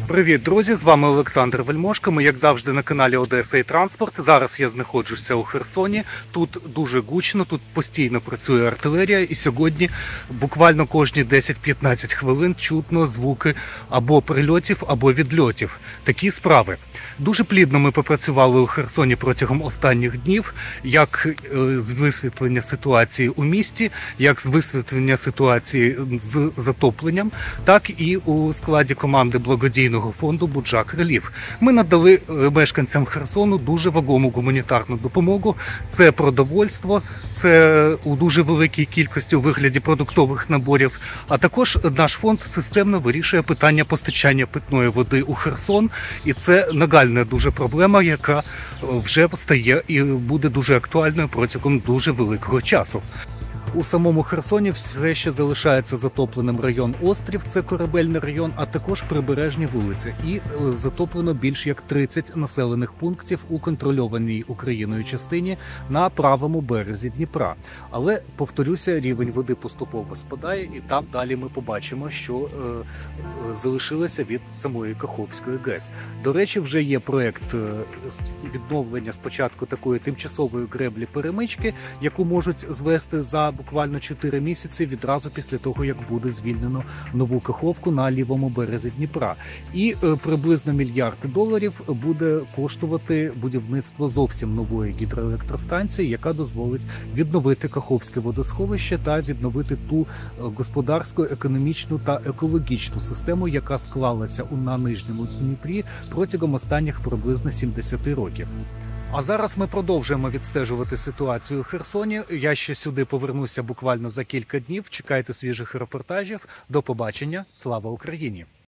Привіт, друзі! З вами Олександр Вельмошко. Ми, як завжди, на каналі Одеса і Транспорт. Зараз я знаходжуся у Херсоні. Тут дуже гучно, тут постійно працює артилерія. І сьогодні буквально кожні 10-15 хвилин чутно звуки або прильотів, або відльотів. Такі справи. Дуже плідно ми попрацювали у Херсоні протягом останніх днів, як з висвітлення ситуації у місті, як з висвітлення ситуації з затопленням, так і у складі команди благодійного фонду «Буджак Реліф». Ми надали мешканцям Херсону дуже вагому гуманітарну допомогу. Це продовольство, це у дуже великій кількості у вигляді продуктових наборів, а також наш фонд системно вирішує питання постачання питної води у Херсон, і це нагальна дуже проблема, яка вже стає і буде дуже актуальною протягом дуже великого часу. У самому Херсоні все ще залишається затопленим район Острів, це корабельний район, а також прибережні вулиці. І затоплено більш як 30 населених пунктів у контрольованій Україною частині на правому березі Дніпра. Але, повторюся, рівень води поступово спадає, і там далі ми побачимо, що залишилося від самої Каховської ГЕС. До речі, вже є проєкт відновлення спочатку такої тимчасової греблі-перемички, яку можуть звести за буквально 4 місяці відразу після того, як буде звільнено нову Каховку на лівому березі Дніпра. І приблизно $1 мільярд буде коштувати будівництво зовсім нової гідроелектростанції, яка дозволить відновити Каховське водосховище та відновити ту господарську, економічну та екологічну систему, яка склалася на Нижньому Дніпрі протягом останніх приблизно 70 років. А зараз ми продовжуємо відстежувати ситуацію у Херсоні. Я ще сюди повернуся буквально за кілька днів. Чекайте свіжих репортажів. До побачення. Слава Україні!